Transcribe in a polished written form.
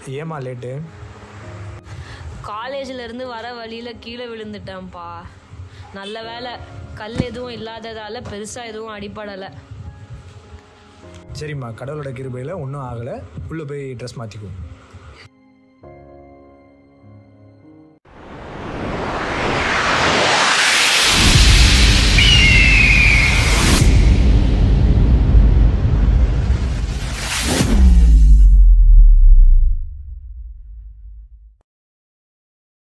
ஏமா லேட்டு? காலேஜிலேருந்து வர வழியில் கீழே விழுந்துட்டேன்ப்பா. நல்ல வேலை கல் எதுவும் இல்லாததால் பெருசாக எதுவும் அடிப்படலை. சரிம்மா, கடவுளோட கிருபையில் ஒன்றும் ஆகலை. உள்ளே போய் ட்ரெஸ் மாற்றிக்குவோம்.